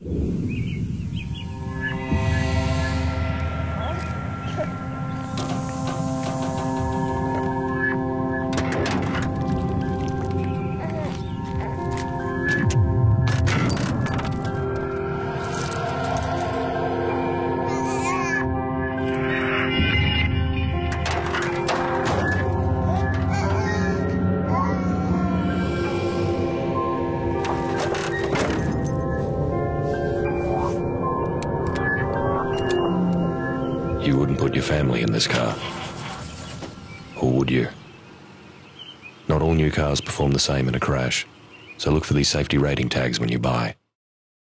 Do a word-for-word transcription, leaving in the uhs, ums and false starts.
You wouldn't put your family in this car. Or would you? Not all new cars perform the same in a crash, so look for these safety rating tags when you buy.